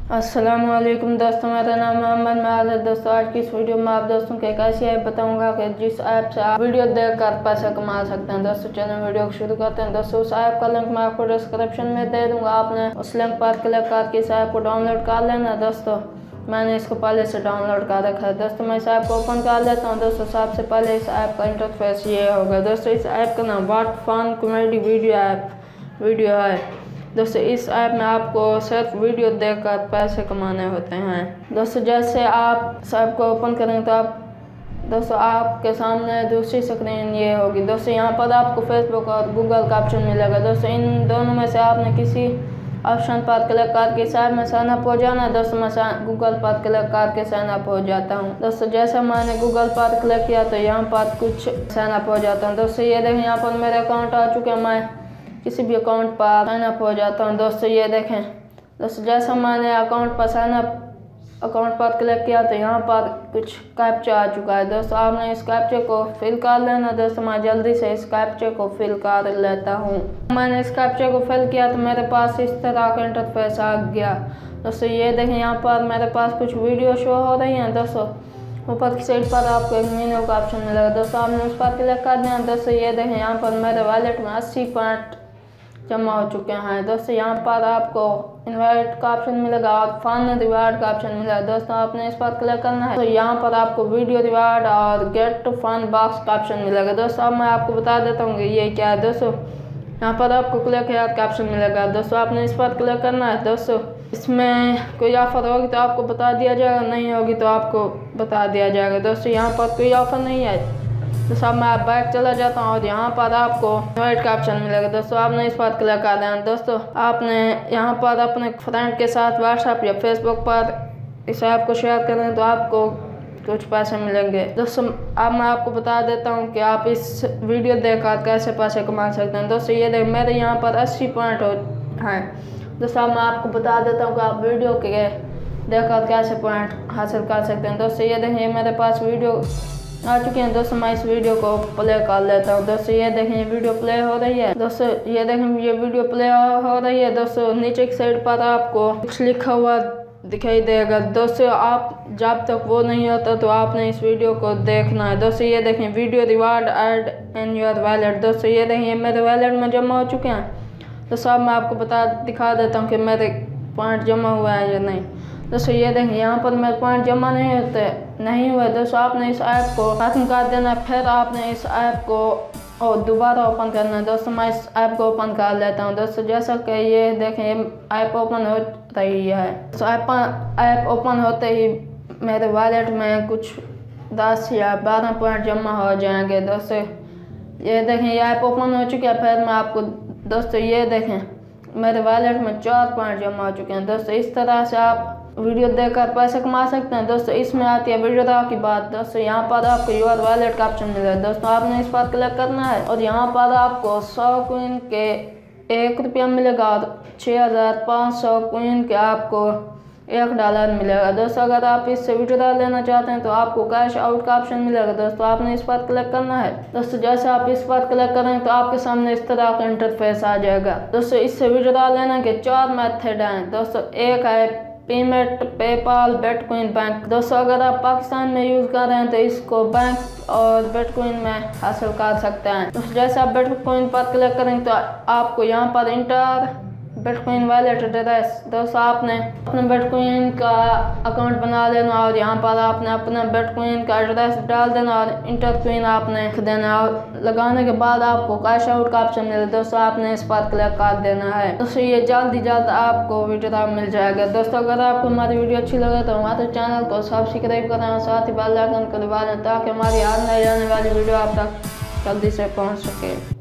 अस्सलामुअलैकुम दोस्तों, मेरा नाम मोहम्मद महाजर। दोस्तों आज की इस वीडियो में आप दोस्तों के एक ऐसी ऐप बताऊंगा कि जिस ऐप से आप वीडियो देखकर पैसा कमा सकते हैं। दोस्तों चलिए वीडियो को शुरू करते हैं। दोस्तों उस ऐप का लिंक मैं आपको डिस्क्रिप्शन में दे दूंगा। आपने उस लिंक पर क्लिक करके इस ऐप को डाउनलोड कर लेना। दोस्तों मैंने इसको पहले से डाउनलोड कर रखा है। दोस्तों मैं इस ऐप को ओपन कर लेता हूँ। दोस्तों सबसे पहले इस ऐप का इंटरफेस ये होगा। दोस्तों इस ऐप का नाम व्हाट फन कॉमेडी वीडियो है। दोस्तों इस ऐप में आपको सिर्फ वीडियो देखकर पैसे कमाने होते हैं। दोस्तों जैसे आप इस ऐप को ओपन करेंगे तो दोस्तों आपके सामने दूसरी स्क्रीन ये होगी। दोस्तों यहाँ पर आपको फेसबुक और गूगल का ऑप्शन मिलेगा। दोस्तों इन दोनों में से आपने किसी ऑप्शन पर क्लिक करके इस ऐप में साइन अप हो जाना है। दोस्तों मैं गूगल पर क्लिक करके साइन अप हो जाता हूँ। दोस्तों जैसे मैंने गूगल पर क्लिक किया तो यहाँ पर कुछ साइन अप हो जाता हूँ। दोस्तों ये देखें यहाँ पर मेरे अकाउंट आ चुके हैं। मैं किसी भी अकाउंट पर साइन अप हो जाता हूँ। दोस्तों ये देखें। दोस्तों जैसा मैंने अकाउंट पर क्लिक किया तो यहाँ पर कुछ कैप्चा आ चुका है। दोस्तों आपने इस कैप्चे को फिल कर लेना। दोस्तों मैं जल्दी से इस कैप्चे को फिल कर लेता हूँ। मैंने इस कैप्चे को फिल किया तो मेरे पास इस तरह का इंटरफेस आ गया। दोस्तों ये देखें यहाँ पर मेरे पास कुछ वीडियो शो हो रही हैं। दोस्तों ऊपर की साइड पर आपको एक मेनू का ऑप्शन मिलेगा। दोस्तों आपने उस पर क्लिक कर देना। दोस्तों ये देखें यहाँ पर मेरे वॉलेट में 80 पॉइंट जमा हो चुके हैं। दोस्तों यहाँ पर आपको इनवाइट का ऑप्शन मिलेगा और फन रिवार्ड का ऑप्शन मिलेगा। दोस्तों आपने इस पर क्लिक करना है तो यहाँ पर आपको वीडियो रिवार्ड और गेट फन बॉक्स का ऑप्शन मिलेगा। दोस्तों अब मैं आपको बता देता हूँ कि ये क्या है। दोस्तों यहाँ पर आपको क्लिक याद का ऑप्शन मिलेगा। दोस्तों आपने इस पर क्लिक करना है। दोस्तों इसमें कोई ऑफर होगी तो आपको बता दिया जाएगा, नहीं होगी तो आपको बता दिया जाएगा। दोस्तों यहाँ पर कोई ऑफर नहीं है। दोस्तों मैं बैक चला जाता हूँ और यहाँ पर आपको इनवाइट का ऑप्शन मिलेगा। दोस्तों आपने इस पर क्लिक कर देना। दोस्तों आपने यहाँ पर अपने फ्रेंड के साथ व्हाट्सएप या फेसबुक पर इस ऐप को शेयर करें तो आपको कुछ पैसे मिलेंगे। दोस्तों अब मैं आपको बता देता हूँ कि आप इस वीडियो देखकर कैसे पैसे कमा सकते हैं। दोस्तों ये देख मेरे यहाँ पर 80 पॉइंट हैं। दोस्तों अब मैं आपको बता देता हूँ कि आप वीडियो के देखकर कैसे पॉइंट हासिल कर सकते हैं। दोस्तों ये देखें मेरे पास वीडियो आ चुके हैं। दोस्तों मैं इस वीडियो को प्ले कर लेता हूँ। दोस्तों ये देखें वीडियो प्ले हो रही है। दोस्तों ये देखें ये वीडियो प्ले हो रही है। दोस्तों नीचे की साइड पर आपको कुछ लिखा हुआ दिखाई देगा। दोस्तों आप जब तक वो नहीं होता तो आपने इस वीडियो को देखना है। दोस्तों ये देखें video reward add in your wallet. दोस्तों ये देखें मेरे वॉलेट में जमा हो चुके हैं। दोस्तों अब मैं आपको दिखा देता हूँ कि मेरे पॉइंट जमा हुआ है या नहीं। दोस्तों ये देखें यहाँ पर मेरे पॉइंट जमा नहीं हुए। दोस्तों आपने इस ऐप को खत्म कर देना, फिर आपने इस ऐप को दोबारा ओपन करना है। दोस्तों मैं इस ऐप को ओपन कर लेता हूँ। दोस्तों जैसा कि ये देखें ऐप ओपन हो रही है। तो ऐप ओपन होते ही मेरे वॉलेट में कुछ 10 या 12 पॉइंट जमा हो जाएंगे। दोस्तों ये देखें ये ऐप ओपन हो चुकी है। फिर मैं आपको दोस्तों ये देखें मेरे वॉलेट में 4 पॉइंट जमा हो चुके हैं। दोस्तों इस तरह से आप वीडियो देखकर पैसे कमा सकते हैं। दोस्तों इसमें आती है वीडियो की बात। दोस्तों यहाँ पर आपको योर वॉलेट का ऑप्शन मिलेगा। दोस्तों आपने इस पर क्लिक करना है और यहाँ पर आपको 100 कॉइन के ₹1 मिलेगा और 6500 कॉइन के आपको $1 मिलेगा। दोस्तों अगर आप इससे विड्रॉ लेना चाहते हैं तो आपको कैश आउट का ऑप्शन मिलेगा। दोस्तों आपने इस पर क्लिक करना है। दोस्तों जैसे आप इस पर क्लिक करेंगे तो आपके सामने इस तरह का इंटरफेस आ जाएगा। दोस्तों इससे विड्रॉ लेने के 4 मेथड हैं। दोस्तों एक है पेमेंट, पेपाल, बिटकॉइन, बैंक। दोस्तों अगर आप पाकिस्तान में यूज़ कर रहे हैं तो इसको बैंक और बिटकॉइन में हासिल कर सकते हैं। दोस्तों जैसे आप बिटकॉइन पर क्लिक करेंगे तो आपको यहाँ पर इंटर बिटकॉइन वॉलेट एड्रेस। दोस्तों आपने अपने बिटकॉइन का अकाउंट बना लेना और यहाँ पर आपने अपना बिटकॉइन का एड्रेस डाल देना और इंटर कॉइन आपने लिख देना और लगाने के बाद आपको कैश आउट का ऑप्शन मिलेगा। दोस्तों आपने इस पर क्लिक कर देना है। दोस्तों ये जल्द आपको विड्रॉ मिल जाएगा। दोस्तों अगर आपको हमारी वीडियो अच्छी लगे तो हमारे चैनल को सब्सक्राइब करें और साथ ही बेल आइकन को दबा दें ताकि हमारी आने वाली वीडियो आप तक जल्दी से पहुँच सके।